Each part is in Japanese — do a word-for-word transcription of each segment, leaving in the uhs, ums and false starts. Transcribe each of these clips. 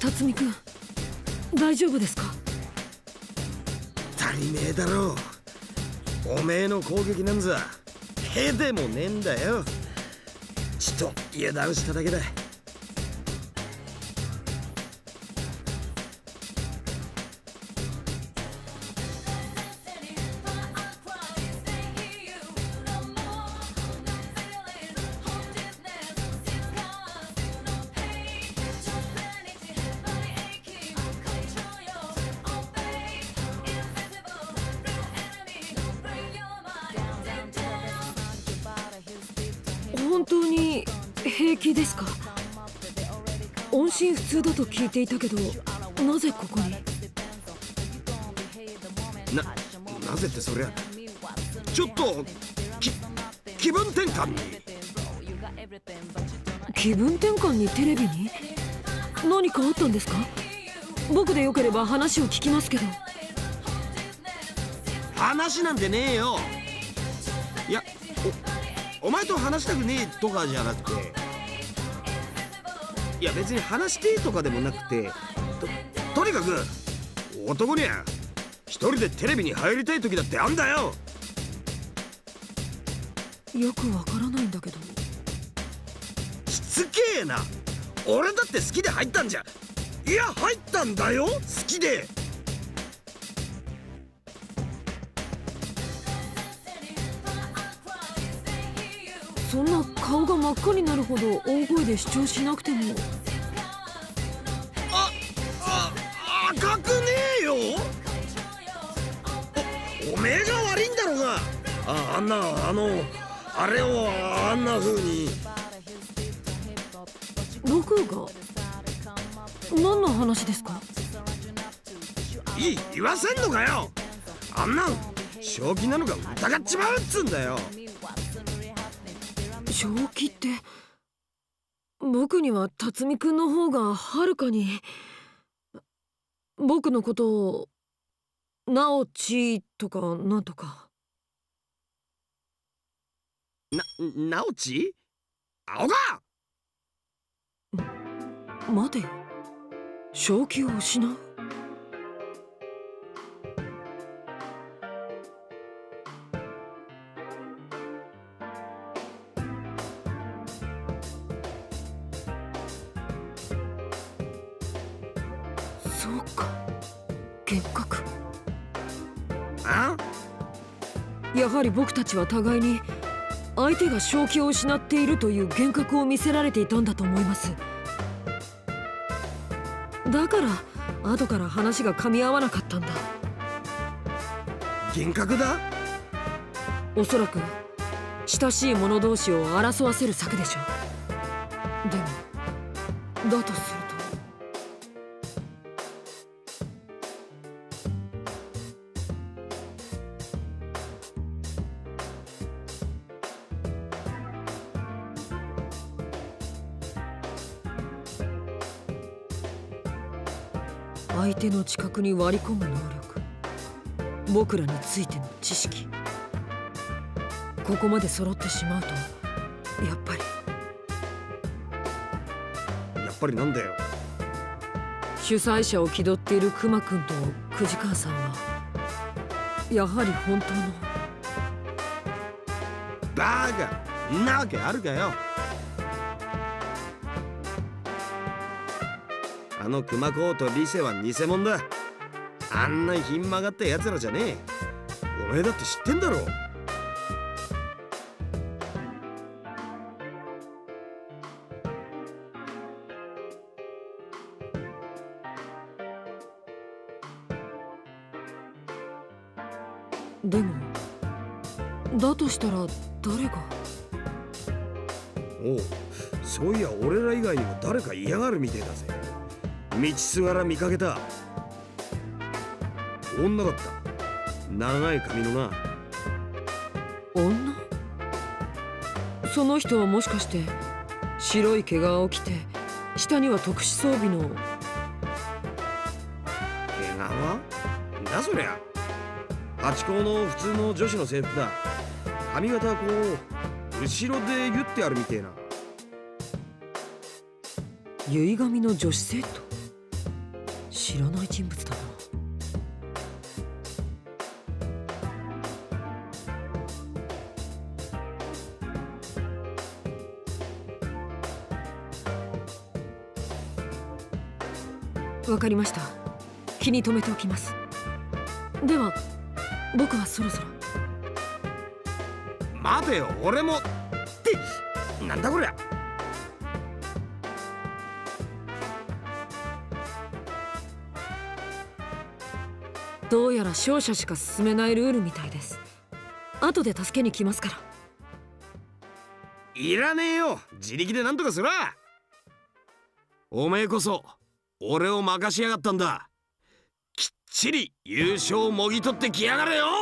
辰巳君、大丈夫ですか？ 足りねえだろう。おめえの攻撃なんざへでもねえんだよ。ちっと油断しただけだ。 本当に平気ですか？音信不通だと聞いていたけど、なぜここに？ な、なぜってそりゃちょっとき気分転換に。 気分転換にテレビに？何かあったんですか？僕でよければ話を聞きますけど。 話なんてねえよ。いや、お、お前と話したくねえとかじゃなくて、いや別に話してえとかでもなくて、と、とにかく男には一人でテレビに入りたい時だってあんだよ。 よくわからないんだけど。 しつけえな。俺だって好きで入ったんじゃ。いや入ったんだよ、好きで。 そんな顔が真っ赤になるほど大声で主張しなくても。 あ、あ、赤くねえよ。お、おめえが悪いんだろうが。あ、あんな、あのあれをあんな風に。 僕が？何の話ですか？ いい、言わせんのかよ。あんなん正気なのか疑っちまうっつんだよ。 正気って、僕には辰巳君の方がはるかに。僕のことをナオチとかなんとか。 な、ナオチ？青が！ 待てよ、正気を失う？そうか、幻覚。 あ？ やはり僕たちは互いに相手が正気を失っているという幻覚を見せられていたんだと思います。だから後から話が噛み合わなかったんだ。 幻覚だ？ おそらく親しい者同士を争わせる策でしょう。でもだとすると、相手の知覚に割り込む能力、僕らについての知識、ここまで揃ってしまうと、やっぱりやっぱりなんだよ。 主催者を気取っているクマくんと藤川さんはやはり本当の。 バカんなわけあるかよ。あの熊公とリセは偽物だ。あんなひん曲がったやつらじゃねえ。お前だって知ってんだろ。 でもだとしたら誰が？ おう、そういや俺ら以外にも誰か嫌がるみてえだぜ。道すがら見かけた。女だった。長い髪のな。 女？その人はもしかして白い毛皮を着て、下には特殊装備の。 毛皮？なんだそりゃ。ハチ公の普通の女子の制服だ。髪型はこう後ろで言ってあるみてえな。 結髪の女子生徒？ 知らない人物だな。わかりました。気に留めておきます。では僕はそろそろ。 待てよ、俺もってなんだこりゃ。 どうやら勝者しか進めないルールみたいです。後で助けに来ますから。 いらねえよ、自力でなんとかする。おめえこそ俺を任しやがったんだ。きっちり優勝をもぎ取ってきやがれよ。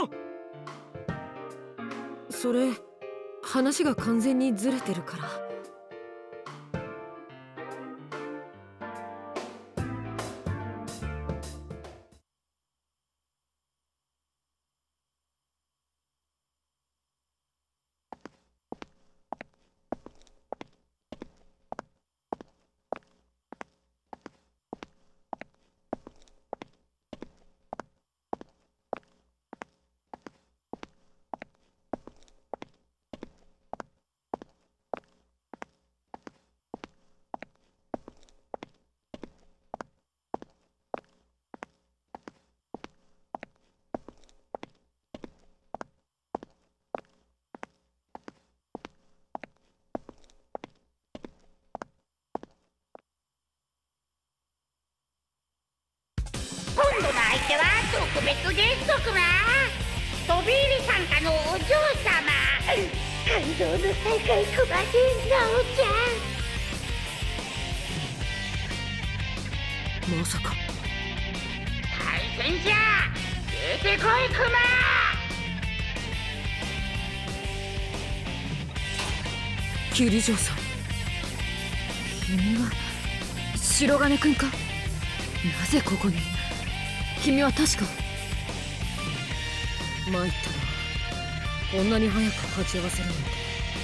それ話が完全にずれてるから。 今度の相手は特別ゲストくま、飛び入り参加のお嬢様。感動の大会くまでなおちゃん。 まさか対戦じゃ、出てこいくま。 霧城さん、君は白金くんか。なぜここに。君は確か。参ったな、こんなに早く鉢合わせるなんて。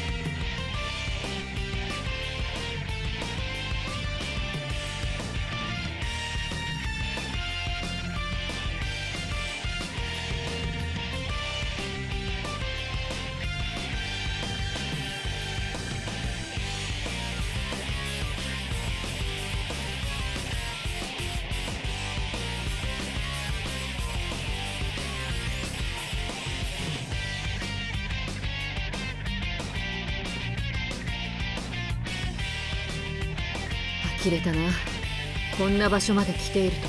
呆れたな、こんな場所まで来ていると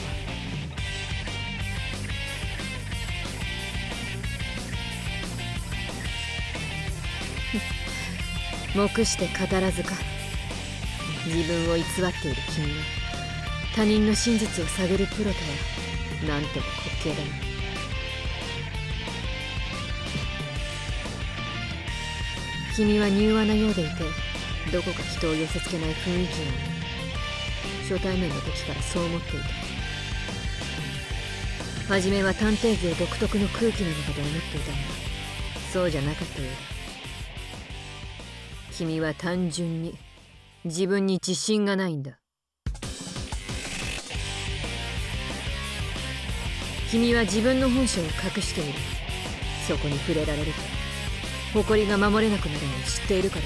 は。目して語らずか。自分を偽っている君が他人の真実を探るプロとはなんとも滑稽だな。君は柔和なようでいて、どこか人を寄せつけない雰囲気がある。初対面の時からそう思っていた。初めは探偵業独特の空気なのかと思っていたが、そうじゃなかったようだ。君は単純に自分に自信がないんだ。君は自分の本性を隠している。そこに触れられると誇りが守れなくなるのを知っているから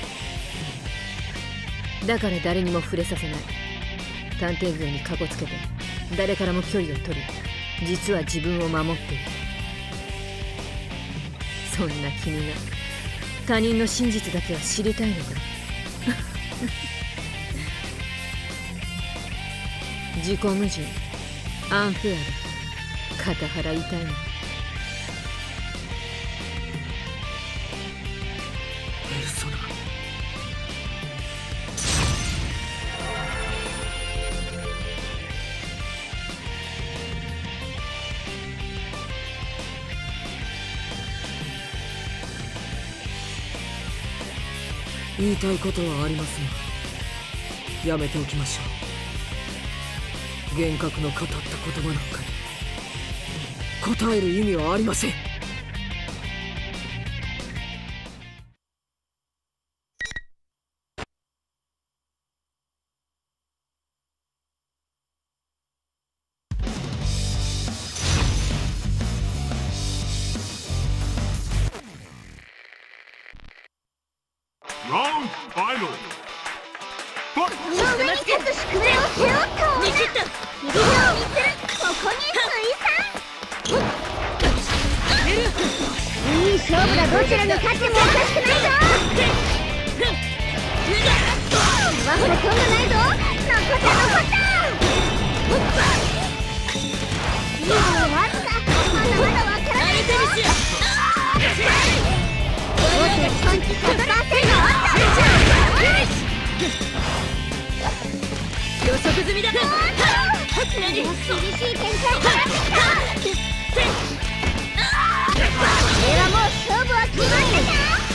だ。だから誰にも触れさせない。探偵業にかこつけて誰からも距離を取り、実は自分を守っている。そんな君が他人の真実だけは知りたいのか。自己矛盾、アンフェアだ。肩腹痛いな。ペルソナ。言いたいことはありますが、やめておきましょう。幻覚の語った言葉なんかに答える意味はありません。 I know. 上に立つ宿命を背負った見切った。 指輪を見つるここに水産いい勝負だ。どちらが勝ってもおかしくないぞ。ワッフル飛んでないぞ。残った残ったいいものはあった。まだまだわからないぞ。おっとパンチひゃくパーセントあった予測済みだ。何？ 厳しい展開からってきた。これはもう勝負は決まったか。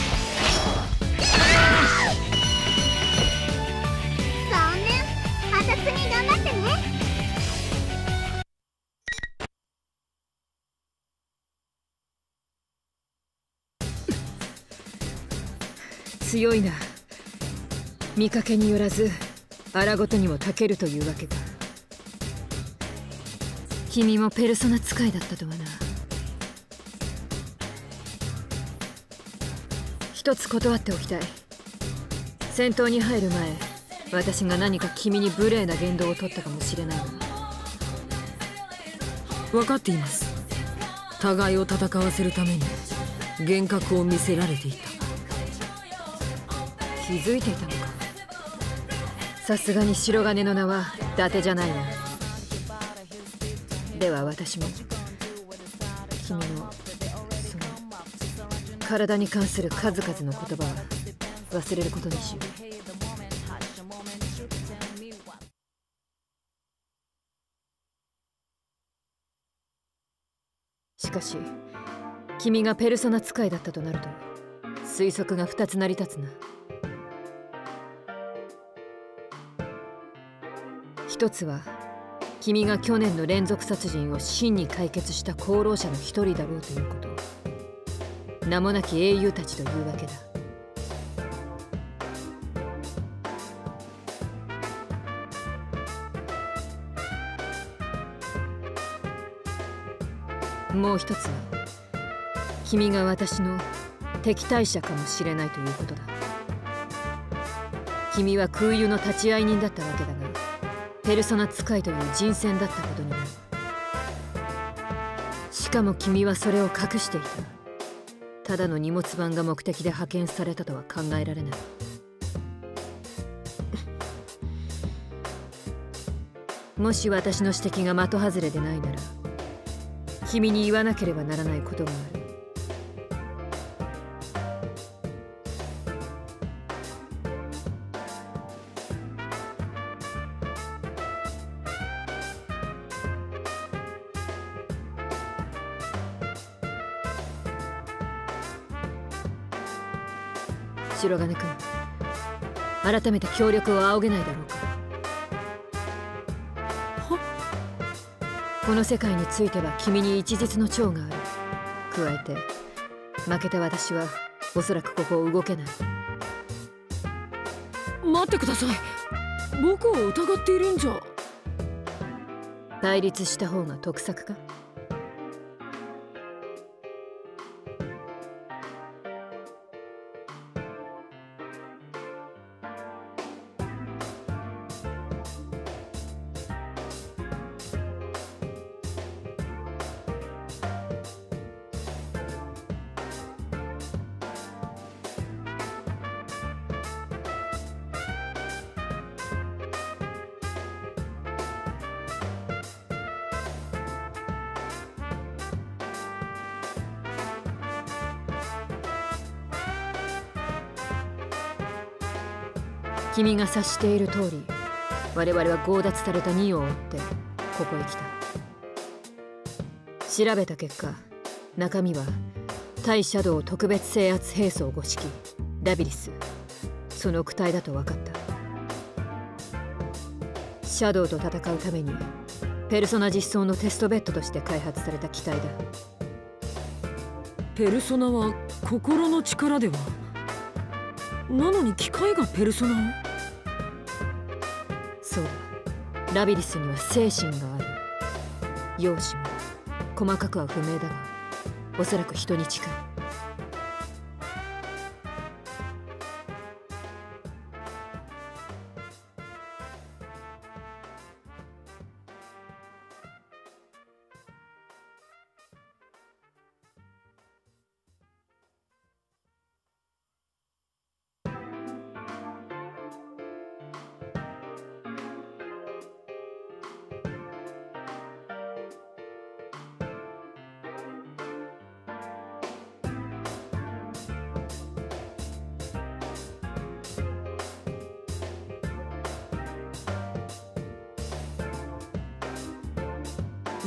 残念。また次頑張ってね。 強いな。見かけによらず荒ごとにもたけるというわけか。君もペルソナ使いだったとはな。一つ断っておきたい。戦闘に入る前、私が何か君に無礼な言動を取ったかもしれないが。分かっています。互いを戦わせるために幻覚を見せられていた。気づいていたのか。さすがに白金の名は伊達じゃないな。では私も君のその体に関する数々の言葉は忘れることにしよう。しかし君がペルソナ使いだったとなると推測がふたつ成り立つな。一つは君が去年の連続殺人を真に解決した功労者の一人だろうということ。名もなき英雄たちというわけだ。もう一つは君が私の敵対者かもしれないということだ。君は空輸の立ち会い人だったわけだが、ペルソナ使いという人選だったことになる。しかも君はそれを隠していた。ただの荷物番が目的で派遣されたとは考えられない。もし私の指摘が的外れでないなら君に言わなければならないことがある。白金君、改めて協力を仰げないだろうか。は？この世界については君に一日の長がある。加えて負けた私はおそらくここを動けない。 待ってください。僕を疑っているんじゃ。 対立した方が得策か。君が察している通り、我々は強奪されたニオを追ってここへ来た。調べた結果、中身は対シャドウ特別制圧兵装ご式ラビリス、その躯体だと分かった。シャドウと戦うためにペルソナ実装のテストベッドとして開発された機体だ。 ペルソナは心の力ではなのに機械がペルソナを？ そうだ、ラビリスには精神がある。容姿も細かくは不明だが、おそらく人に近い。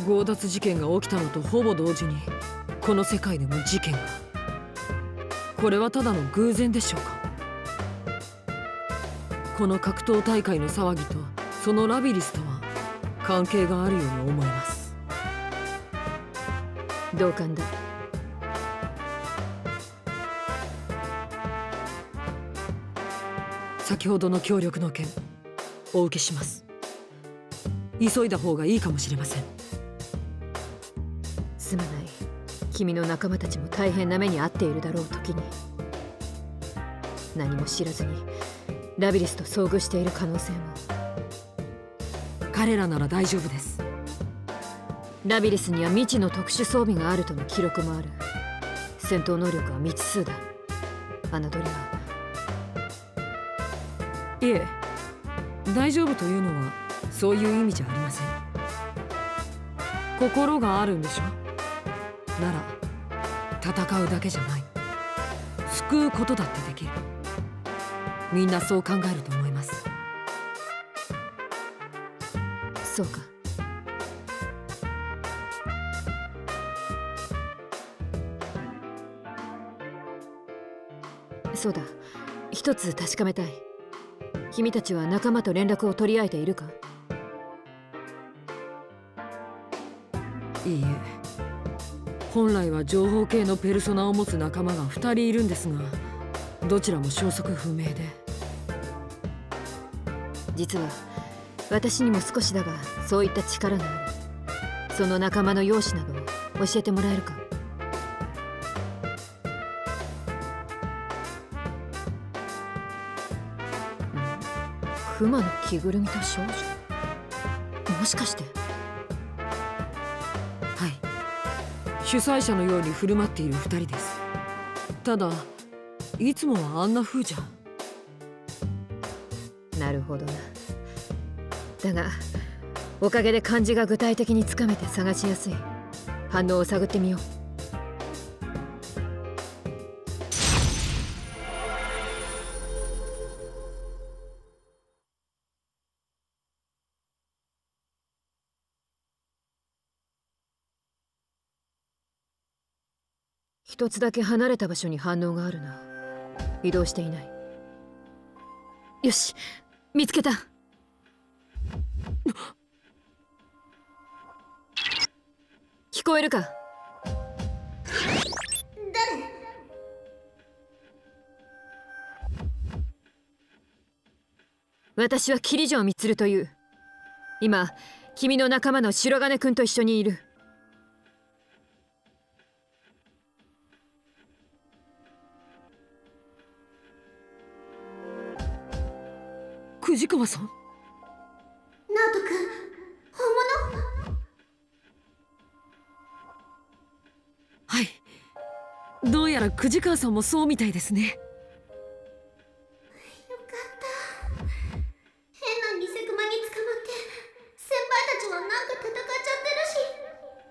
強奪事件が起きたのとほぼ同時にこの世界でも事件が。これはただの偶然でしょうか。この格闘大会の騒ぎとそのラビリスとは関係があるように思います。 同感だ。 先ほどの協力の件お受けします。急いだ方がいいかもしれません。 すまない。君の仲間たちも大変な目に遭っているだろう。時に何も知らずにラビリスと遭遇している可能性も。 彼らなら大丈夫です。 ラビリスには未知の特殊装備があるとの記録もある。戦闘能力は未知数だ。侮りは。 いえ、大丈夫というのはそういう意味じゃありません。心があるんでしょ。なら戦うだけじゃない、救うことだってできる。みんなそう考えると思います。 そうか。そうだ、一つ確かめたい。君たちは仲間と連絡を取り合えているか？ いいえ、本来は情報系のペルソナを持つ仲間がふたりいるんですが、どちらも消息不明で。 実は私にも少しだがそういった力がある。その仲間の容姿などを教えてもらえるか？クマの着ぐるみと少女、もしかして。 はい、主催者のように振る舞っているふたりです。ただいつもはあんな風じゃ。 なるほどな。だがおかげで漢字が具体的につかめて探しやすい。反応を探ってみよう。一つだけ離れた場所に反応があるな。移動していない。よし、見つけた。聞こえるか？ 誰？ 私は桐城充という。今君の仲間の白金君と一緒にいる。 藤川さん。 ナオト君、本物？ はい、どうやら藤川さんもそうみたいですね。 よかった。変な偽熊に捕まって先輩たちはなんか戦っちゃってるし。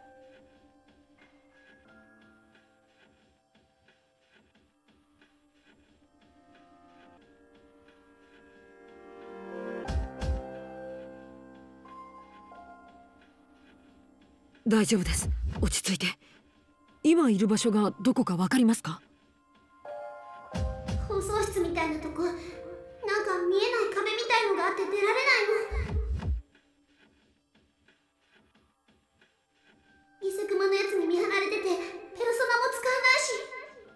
大丈夫です。落ち着いて。今いる場所がどこかわかりますか？ 放送室みたいなとこ、なんか見えない壁みたいのがあって出られないの。偽熊のやつに見張られててペルソナも使えないし。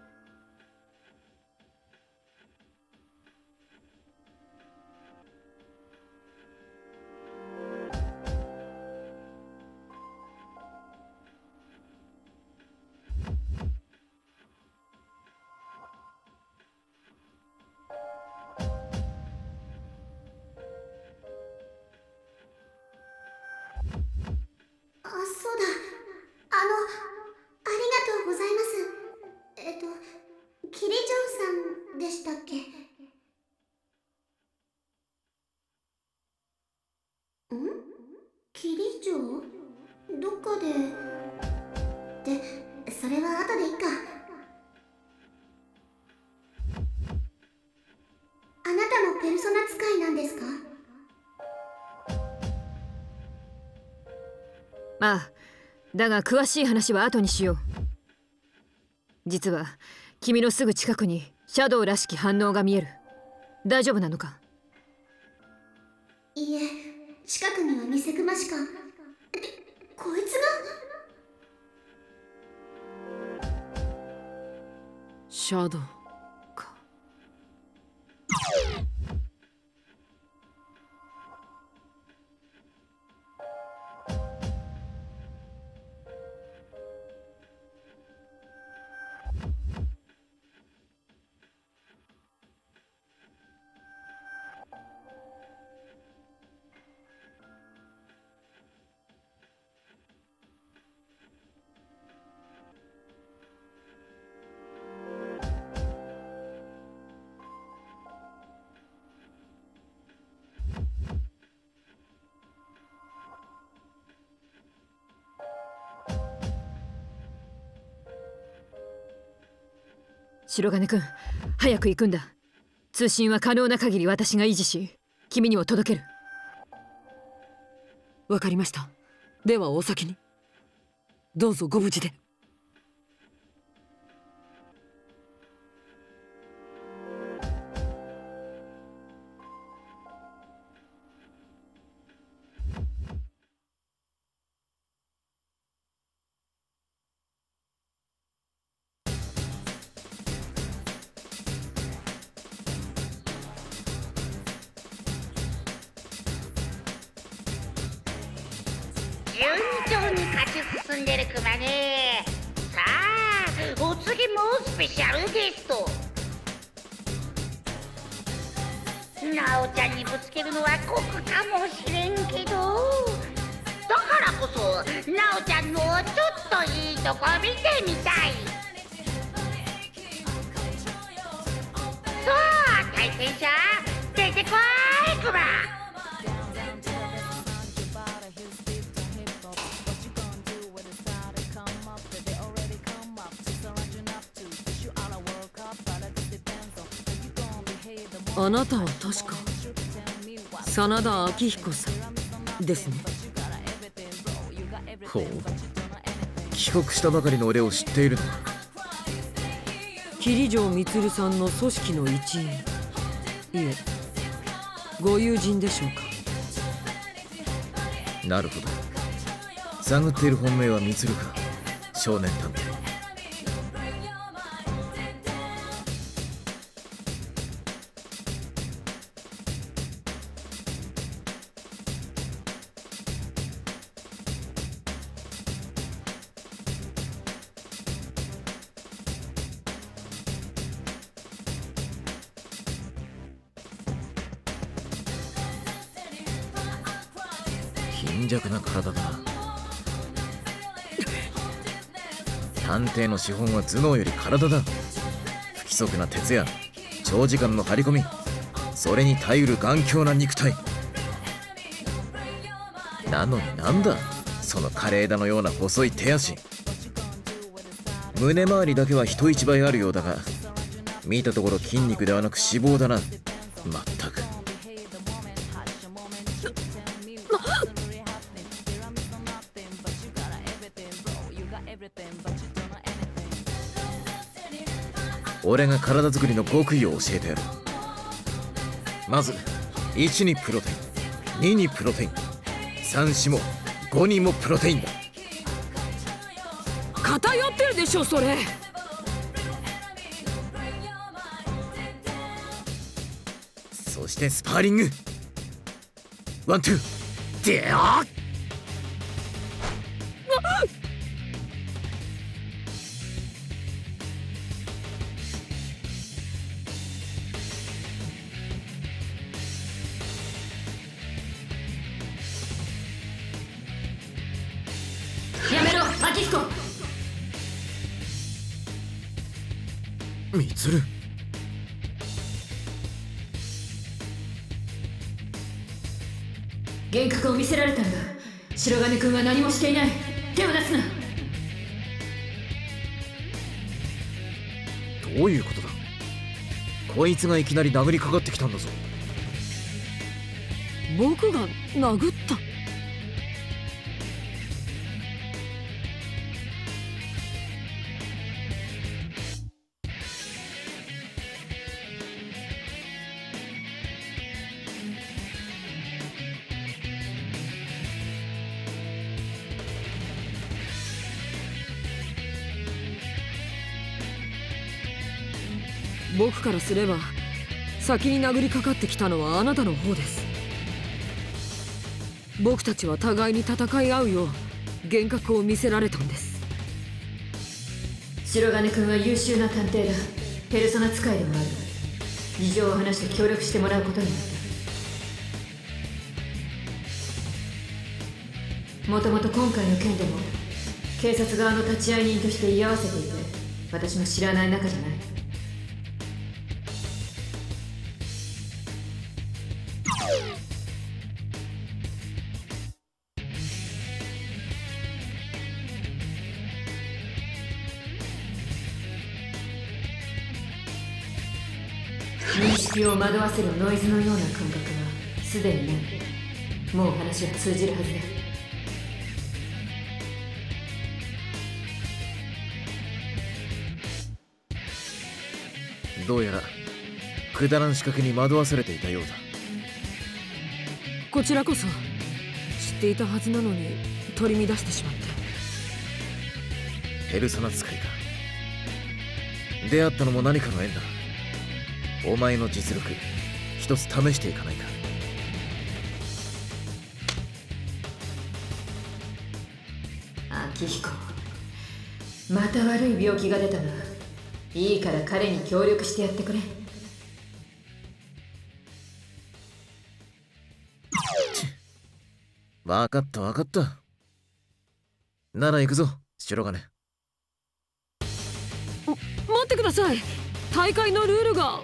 あ、そうだ。あの、ありがとうございます。えっと、キリジョンさんでしたっけ？ん？キリジョン？どっかで。で、それは後でいいか。あなたもペルソナ使いなんですか？ ああ、 だが詳しい話は後にしよう。実は君のすぐ近くにシャドウらしき反応が見える。大丈夫なのか？ いいえ、近くには見せ熊しか。こいつがシャドウか。 白金君、早く行くんだ。通信は可能な限り私が維持し、君にも届ける。 わかりました。ではお先に。どうぞご無事で。 順調に勝ち進んでるクマね。さあお次もスペシャルゲスト。ナオちゃんにぶつけるのは酷かもしれんけど、だからこそナオちゃんのちょっといいとこ見てみたい。さあ対戦者出てこいクマ。 あなたは確か真田明彦さんですね。 ほう、帰国したばかりの俺を知っているのか。 桐城充さんの組織の一員、いえご友人でしょうか。 なるほど、探っている本命は充か、少年探偵。貧弱な体だな。探偵の資本は頭脳より体だ。不規則な鉄や長時間の張り込み、それに耐えうる頑強な肉体なのに、なんだその枯れ枝のような細い手足。胸周りだけは人一倍あるようだが、見たところ筋肉ではなく脂肪だな。まったく。俺が体作りの極意を教えてやる。まずいちにプロテイン、ににプロテイン、さん、よんもごにもプロテインだ。 偏ってるでしょそれ。 そしてスパーリング、ワンツーであっ。 やめろ明彦。 みつる、 幻覚を見せられたんだ。白金君は何もしていない。手を出すな。 どういうことだ。こいつがいきなり殴りかかってきたんだぞ。 僕が殴った？ 僕からすれば先に殴りかかってきたのはあなたの方です。僕たちは互いに戦い合うよう幻覚を見せられたんです。 白金君は優秀な探偵だ。ペルソナ使いでもある。事情を話して協力してもらうことになった。もともと今回の件でも警察側の立ち会い人として居合わせていて、私も知らない仲じゃない。認識を惑わせるノイズのような感覚はすでにない。もう話は通じるはずだ。 どうやらくだらん仕掛けに惑わされていたようだ。 こちらこそ知っていたはずなのに取り乱してしまって。 ペルソナ使いか。出会ったのも何かの縁だ。お前の実力一つ試していかないか。 明彦、また悪い病気が出たな。いいから彼に協力してやってくれ。 分かった分かった。なら行くぞ白金。 待ってください。大会のルールが。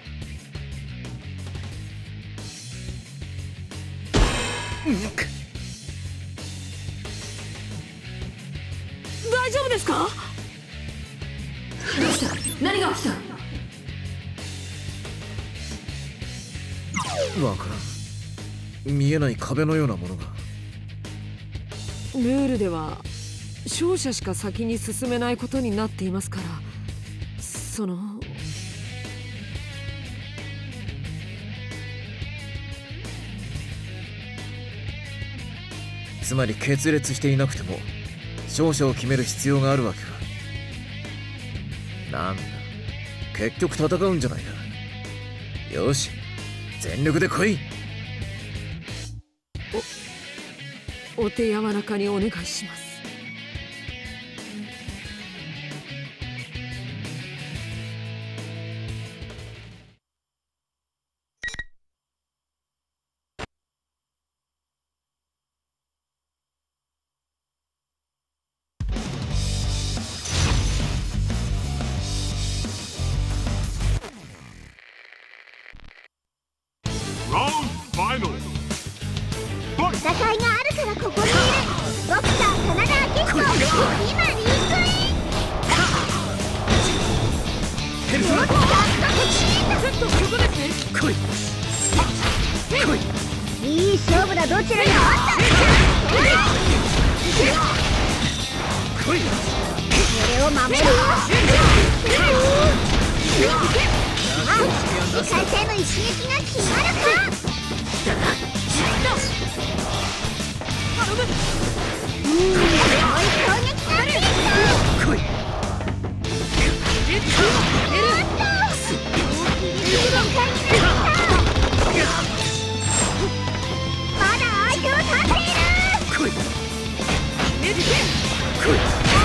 大丈夫ですか？ どうした？何が起きた？ わからん。見えない壁のようなものが。 ルールでは勝者しか先に進めないことになっていますから、そのつまり決裂していなくても勝者を決める必要があるわけか。なんだ、結局戦うんじゃないか。よし、全力で来い。 お、お手柔らかにお願いします。 戦いがあるからここにいる。ボクサー真田明彦、今リンクイン。もっとちょっとここですね。来い来い。いい勝負だ。どちらにもあった。来い。これを守るよ。あ、世界戦の一撃が決まるか。うん、強い攻撃がある。来い。まだ相手を立っている。来い。来い。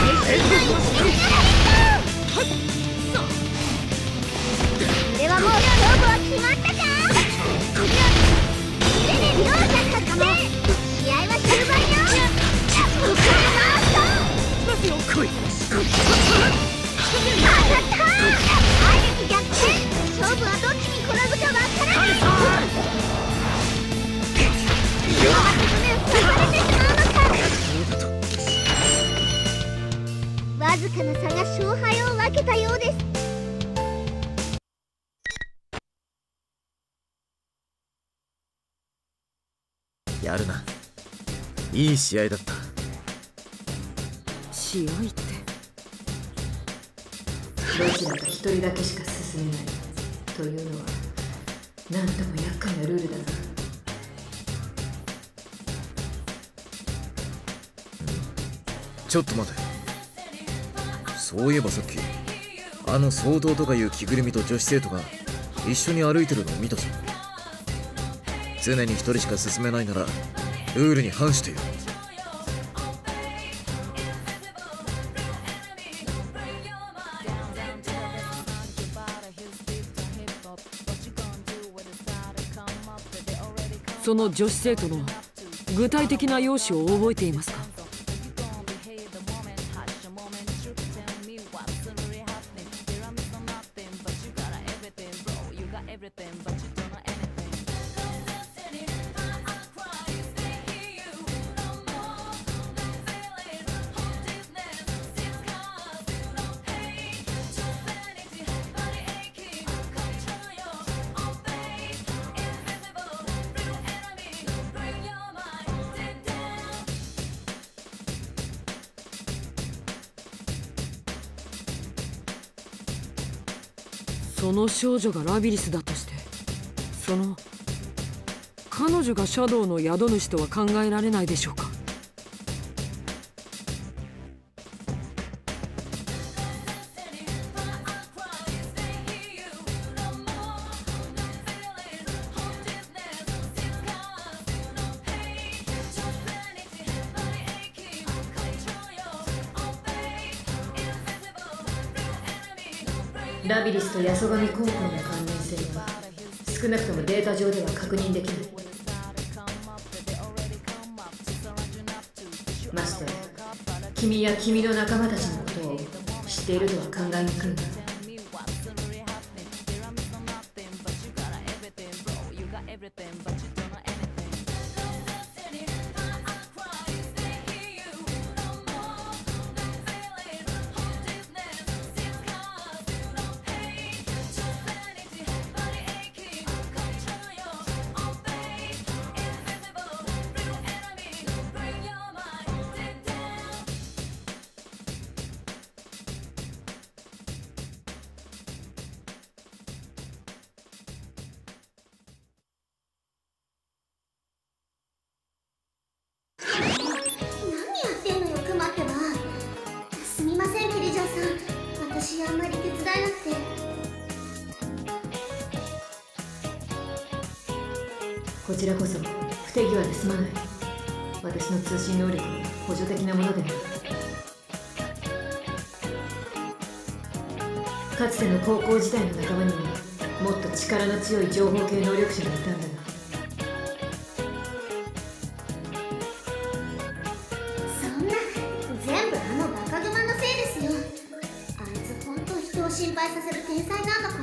ではもう勝負は決まったか。これで両者確定。試合は終盤よ。来い。当たった。あえて逆転。勝負はどっちに転ぶかわからない。今は手詰めを刺されてしまうのか。わずかな差が勝敗を分けたようです。 やるな。いい試合だった。 試合ってどちらか一人だけしか進めないというのはなんとも厄介なルールだな。 ちょっと待て。そういえばさっきあの総統とかいう着ぐるみと女子生徒が一緒に歩いてるのを見たぞ。常に一人しか進めないならルールに反している。 その女子生徒の具体的な容姿を覚えていますか？その少女がラビリスだとして、その彼女がシャドウの宿主とは考えられないでしょうか？ ラビリスと八十神高校の関連性は少なくともデータ上では確認できない。まして君や君の仲間たちのことを知っているとは考えにくいが、 私あんまり手伝えなくて。 こちらこそ不手際ですまない。私の通信能力は補助的なものでなく、かつての高校時代の仲間にはもっと力の強い情報系能力者がいたんだが、 そんな全部あのバカグマのせいですよ。あいつ本当人を心配させる天才なんだから。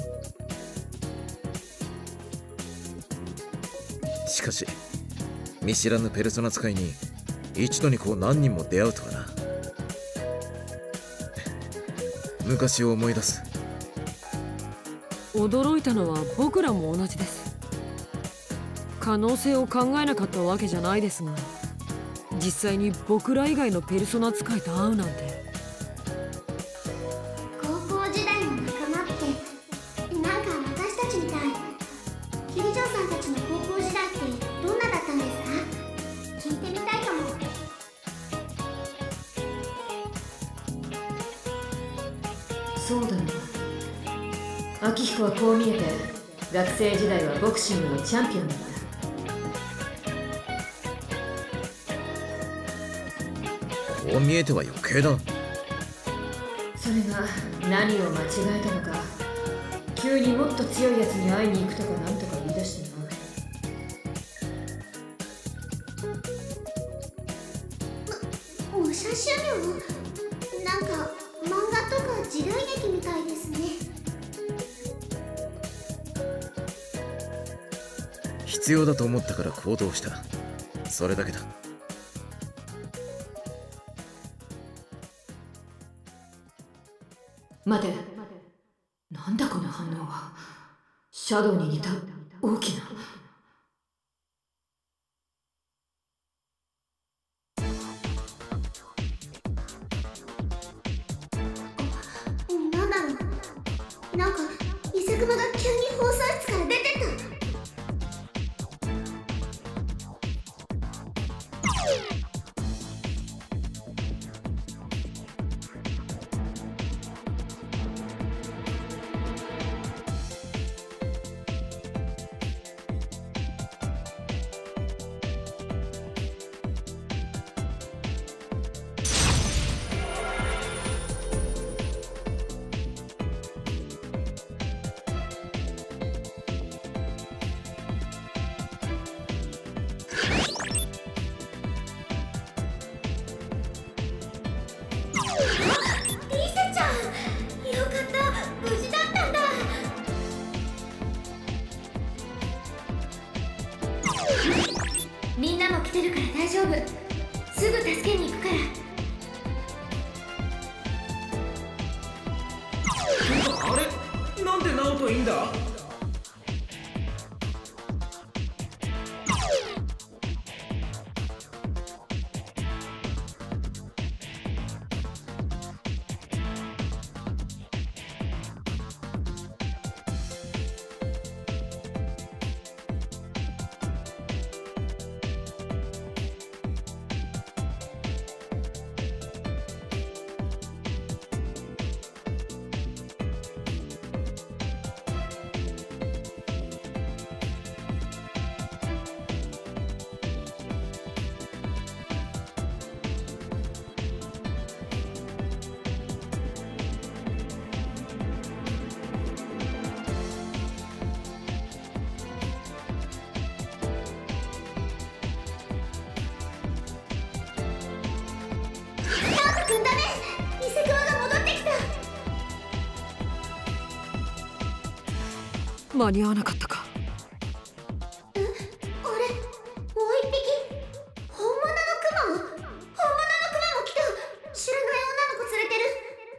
しかし見知らぬペルソナ使いに一度にこう何人も出会うとはな。昔を思い出す。 驚いたのは僕らも同じです。可能性を考えなかったわけじゃないですが、実際に僕ら以外のペルソナ使いと会うなんて。 高校時代の仲間ってなんか私たちみたい。キリジョーさんたちの高校時代ってどんなだったんですか？聞いてみたいかも。 そうだな。秋彦はこう見えて学生時代はボクシングのチャンピオンだった。 こう見えては余計だ。 それが何を間違えたのか、急にもっと強いやつに会いに行くとかなんとか言い出してな。 武者修行？なんか漫画とか時代劇みたいですね。 必要だと思ったから行動した。それだけだ。 待て、なんだこの反応は。シャドウに似た大きな。 なんだろう、なんかニセグマが急に放送室から出てった。 ト来てるから大丈夫。すぐ助けに行くから。 あれ、なんでナオトいいんだ？ 間に合わなかったか。 え、あれ、もう一匹。本物のクマ？本物のクマも来た。知らない女の子連れてる。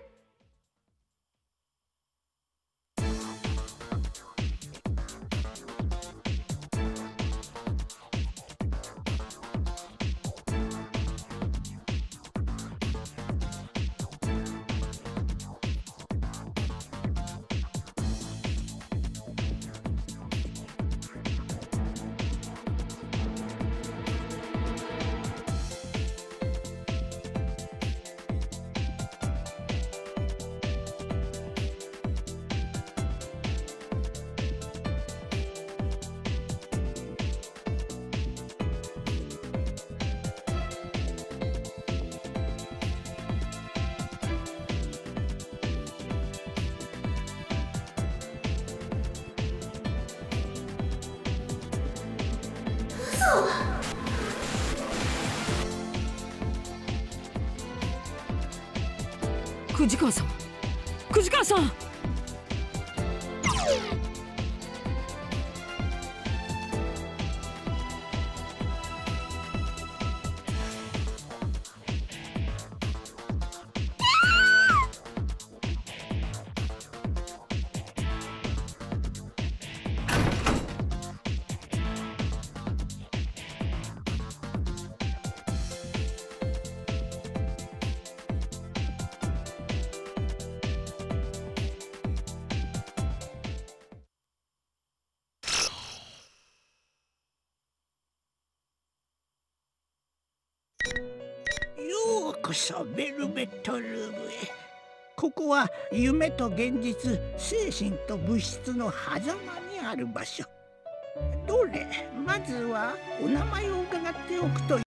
藤川さん、藤川さん。 ようこそベルベットルームへ。ここは夢と現実、精神と物質の狭間にある場所。どれ、まずはお名前を伺っておくと